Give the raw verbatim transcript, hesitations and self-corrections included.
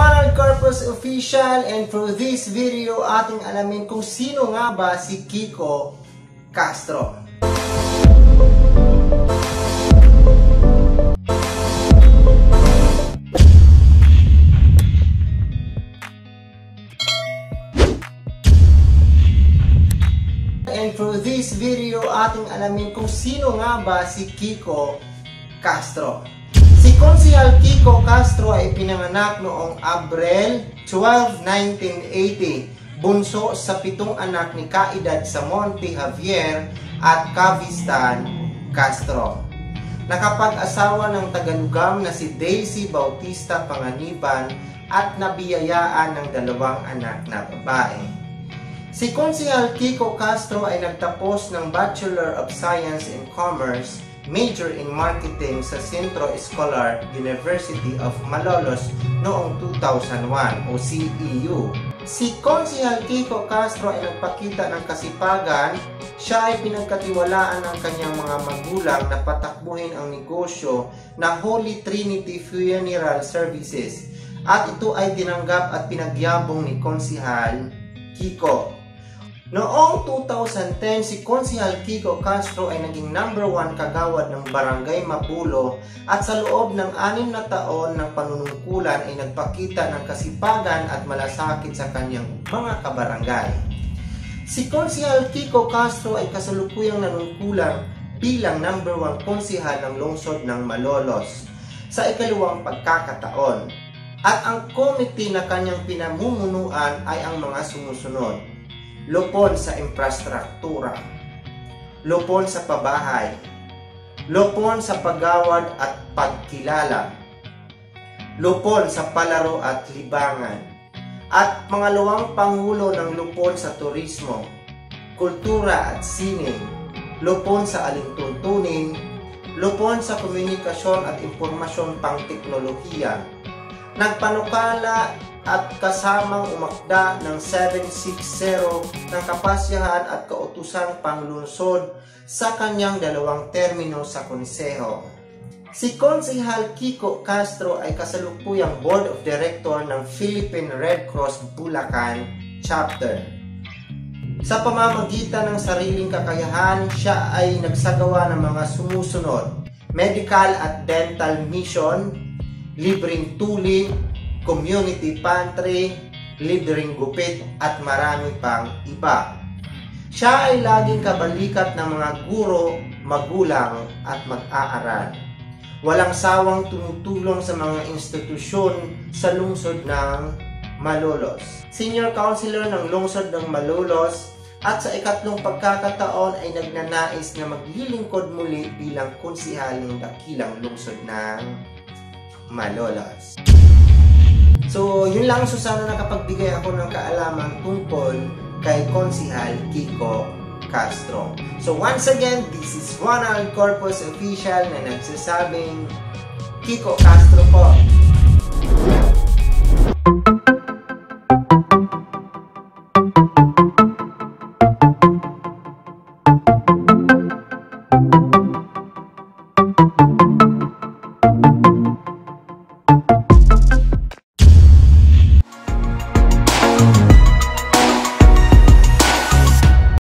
Ronald Corpus Official, and for this video, ating alamin kung sino nga ba si Kiko Castro. And for this video, ating alamin kung sino nga ba si Kiko Castro. Si Konsehal Kiko Castro ay pinanganak noong Abril twelve, nineteen eighty, bunso sa pitong anak ni kaedad sa Monte Javier at Kavistan Castro. Nakapag-asawa ng tagalugam na si Daisy Bautista Panganiban at nabiyayaan ng dalawang anak na babae. Si Konsehal Kiko Castro ay nagtapos ng Bachelor of Science in Commerce, major in marketing sa Centro Escolar University of Malolos noong two thousand one o C E U. Si Konsehal Kiko Castro ay nagpakita ng kasipagan. Siya ay pinagkatiwalaan ng kanyang mga magulang na patakbuhin ang negosyo na Holy Trinity Funeral Services, at ito ay tinanggap at pinagyabong ni Konsehal Kiko. Noong two thousand ten, si Konsehal Kiko Castro ay naging number one kagawad ng Barangay Mapulo, at sa loob ng anim na taon ng panunungkulan ay nagpakita ng kasipagan at malasakit sa kanyang mga kabarangay. Si Konsehal Kiko Castro ay kasalukuyang nanungkulan bilang number one konsehal ng lungsod ng Malolos sa ikalawang pagkakataon, at ang komite na kanyang pinamumunuan ay ang mga sumusunod: lupon sa infrastruktura, lupon sa pabahay, lupon sa paggawad at pagkilala, lupon sa palaro at libangan, at pangalawang pangulo ng lupon sa turismo, kultura at sining, lupon sa alintuntunin, lupon sa komunikasyon at impormasyon pang teknolohiya. Nagpanukala at kasamang umakda ng seven sixty ng kapasyahan at kautusang panglungsod sa kanyang dalawang termino sa konseho. Si Konsehal Kiko Castro ay kasalukuyang Board of Director ng Philippine Red Cross Bulacan Chapter. Sa pamamagitan ng sariling kakayahan, siya ay nagsagawa ng mga sumusunod: medical at dental mission, libreng tuli, community pantry, libreng gupit, at marami pang iba. Siya ay laging kabalikat ng mga guro, magulang at mag-aaral. Walang sawang tumutulong sa mga institusyon sa lungsod ng Malolos. Senior Councilor ng lungsod ng Malolos, at sa ikatlong pagkakataon ay nagnanais na maglilingkod muli bilang konsehal ng dakilang lungsod ng Malolos. So, yun lang. So, sana nakapagbigay ako ng kaalaman tungkol kay Konsehal Kiko Castro. So, once again, this is Ronald Corpus Official na nagsasabing Kiko Castro po.